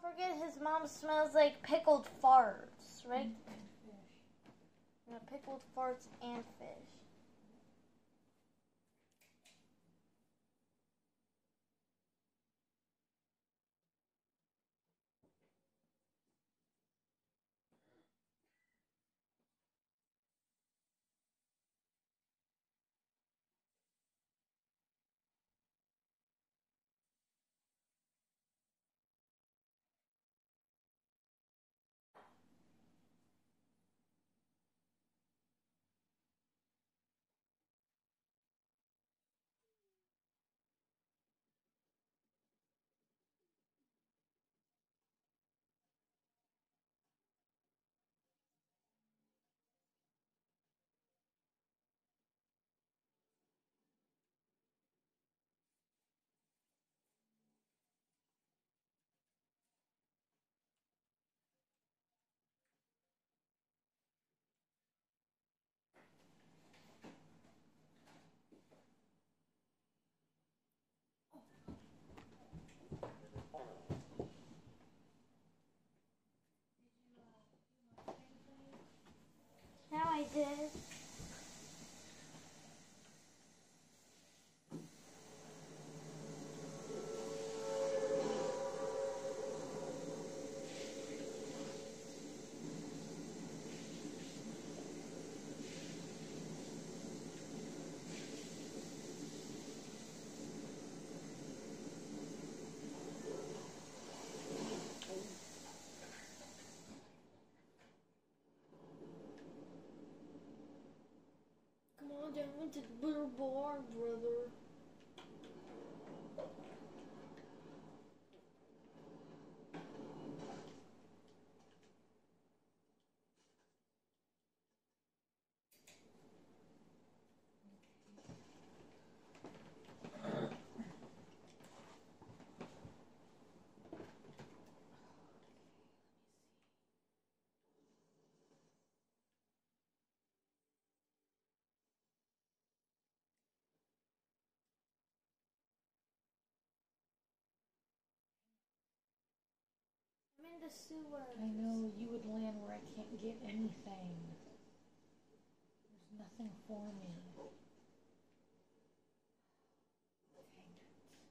forget his mom smells like pickled farts, right? No, pickled farts and fish. Now I did. Come on down to the blue bar, brother. I'm in the sewer. I know you would land where I can't get anything. There's nothing for me. Dang it.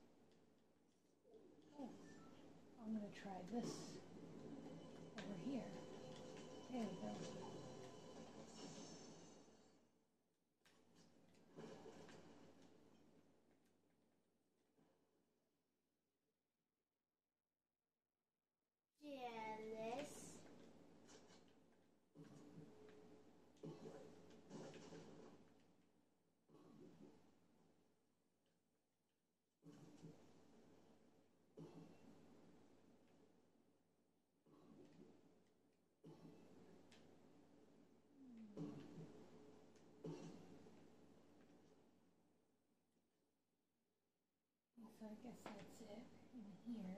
Oh, I'm gonna try this over here. There we go. Jealous. So I guess that's it in here.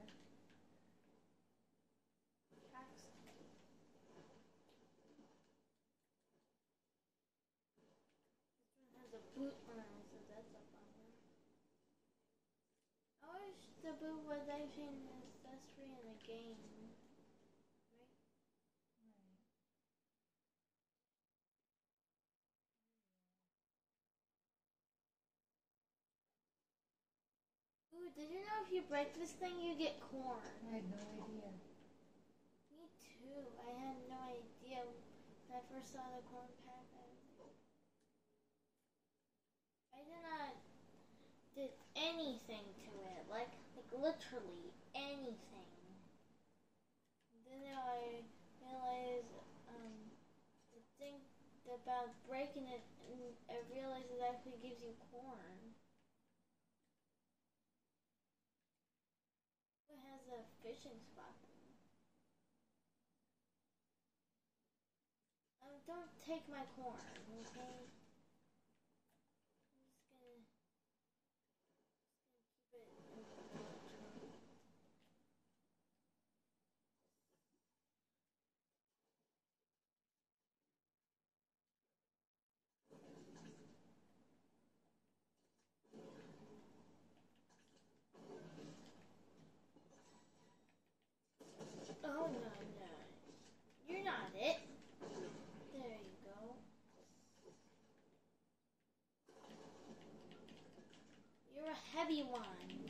Has a boot on it, so that's a bummer. I wish the boot was actually an accessory in the game. Ooh, did you know if you break this thing, you get corn? I had no idea. Me too. I had no idea. When I first saw the corn pack, I did not did anything to it, like literally anything. Then I realized the thing about breaking it, and I realized it actually gives you corn. It has a fishing spot. Don't take my corn, okay? heavy one.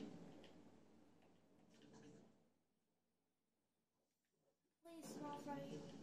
Please, small fry.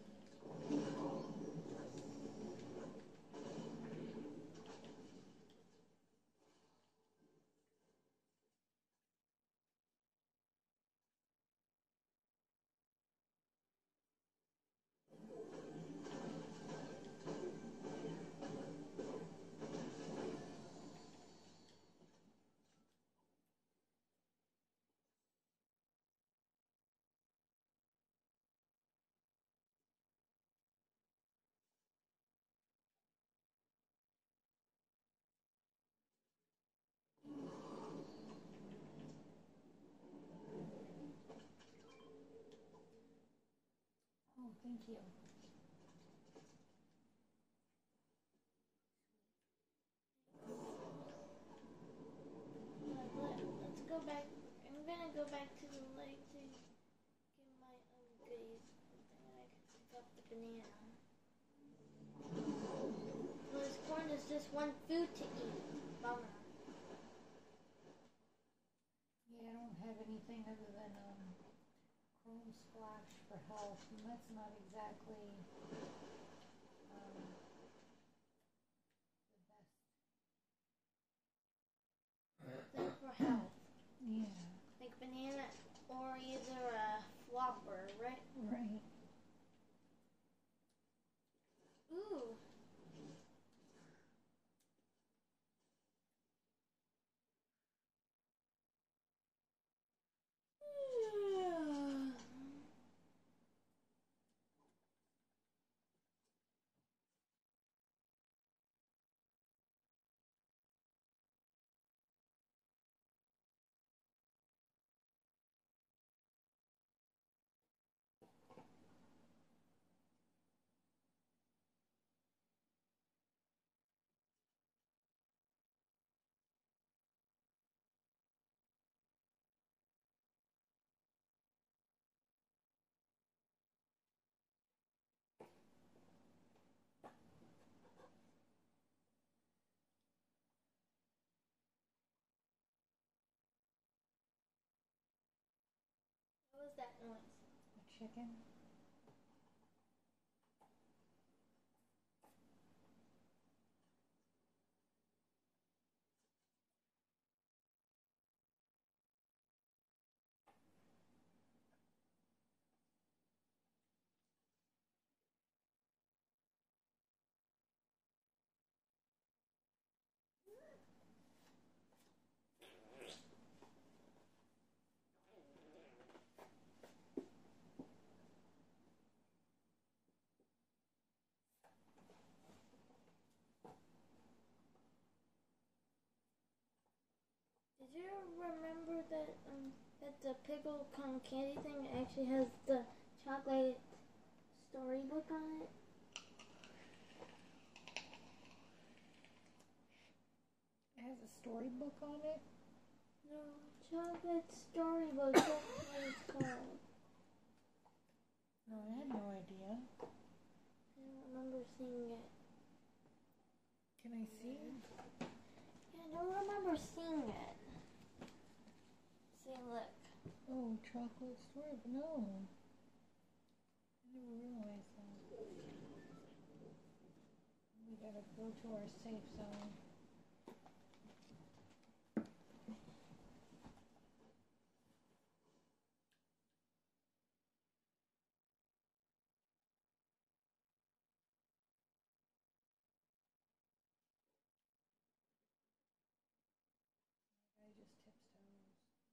Oh, thank you. Let's go back. I'm gonna go back to the lake to get my goodies. And then I can pick up the banana. Well, this corn is just one food to eat. Bummer. Yeah, I don't have anything other than Chrome Splash for health, and that's not exactly the best. Thing for health. Yeah. Like banana or either a flopper, right? Right. Ooh. What was that noise? A chicken. Did you remember that the pickle cotton candy thing actually has the chocolate storybook on it? It has a storybook on it? No, chocolate storybook. That's what it's called. No, I had no idea. I don't remember seeing it. Can I see it? Yeah, I don't remember seeing it. See, look. Oh, chocolate storybook. No. I never realized that. We gotta go to our safe zone. I just tips toes.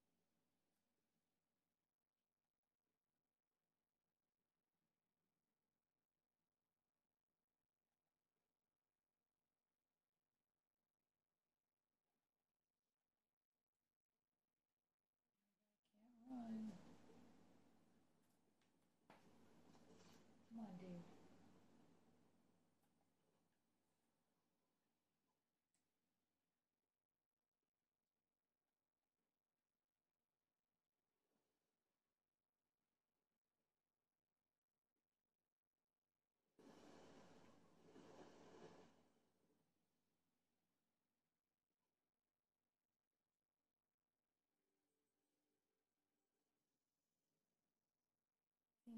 Can't run. Come on, dude.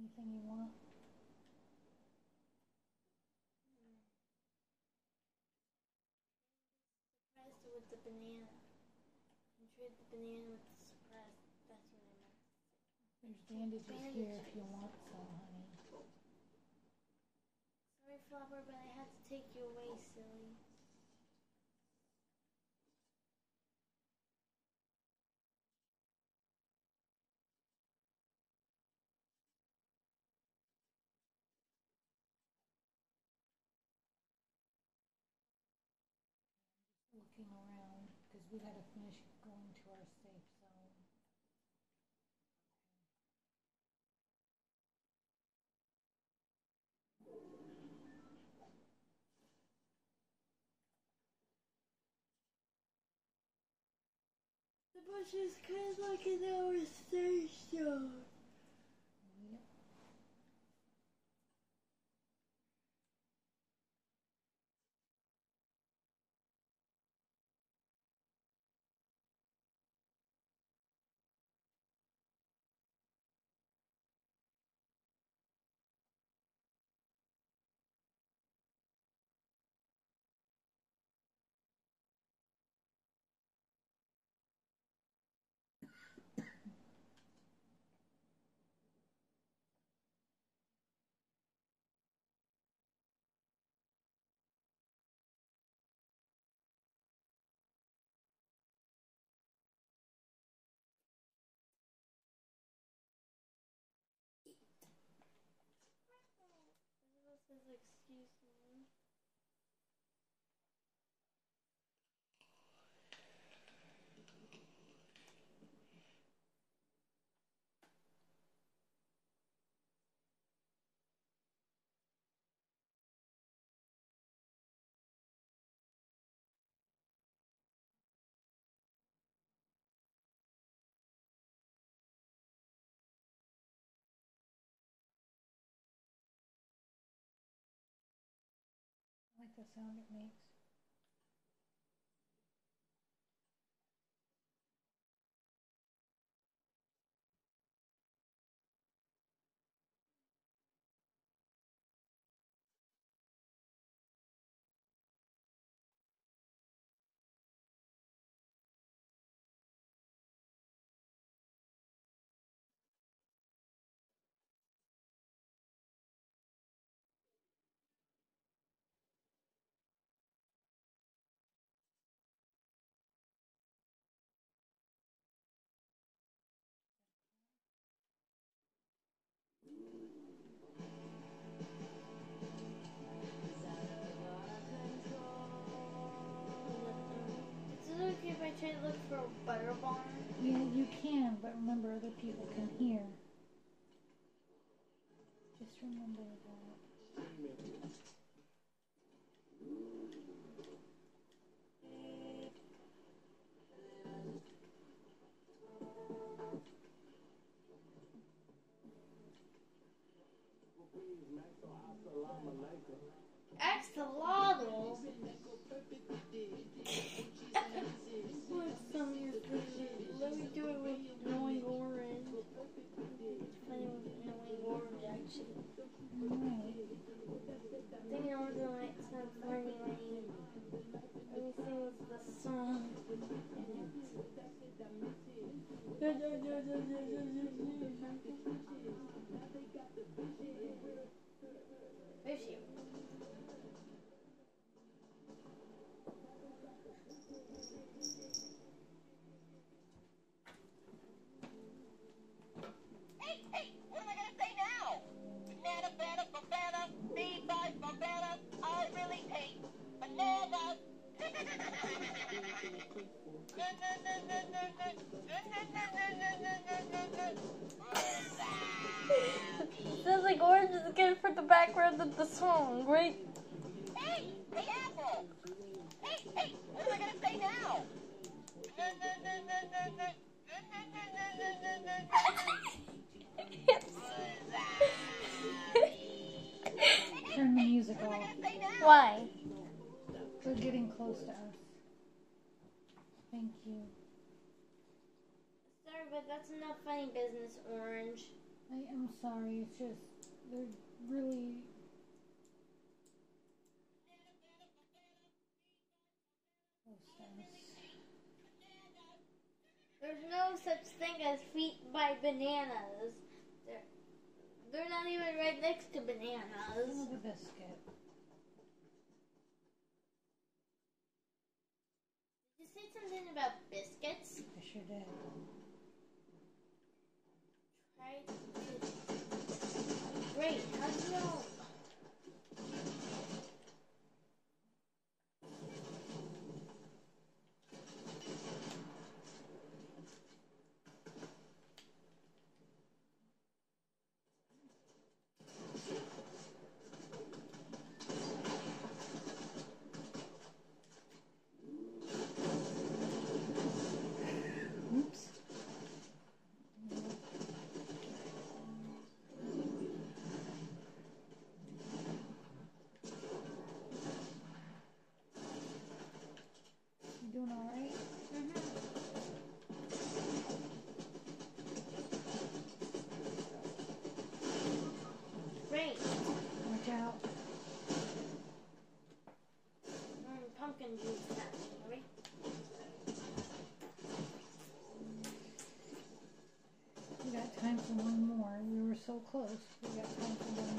anything you want? Surprised with the banana. You trade the banana with the surprise. That's what I meant. There's bandages here if you want some, honey. Sorry, Flopper, but I had to take you away, silly. Looking around because we got to finish going to our safe zone. The bush is kind of like in our station. Yep. Isabel says, excuse me. I like the sound it makes. Is it okay if I try to look for a butter barn? Yeah, you can, but remember other people can hear. Just remember that. Axolotl? What's some of your favorite? Let me do it with knowing orange. It's funny with knowing orange, actually. Alright. I think orange might sound funny when you let me sing the song. Where's she? Hey, what am I gonna say now? Banana, banana, banana, B-5 banana, I really hate bananas. Sounds like orange is good for the background of the song, right? Hey, Apple. Hey, what am I gonna say now? Turn the music off. Why? We're getting close to us. Thank you. Sorry, but that's enough funny business, Orange. I am sorry, it's just, they're really... There's no such thing as feet by bananas. They're not even right next to bananas. Another biscuit. Did you say something about biscuits? I sure did. Try to... Great, how do you know? Oops. You doing all right? Great. Watch out. Pumpkin juice happening, right? We got time for one more. We were so close. We got time for one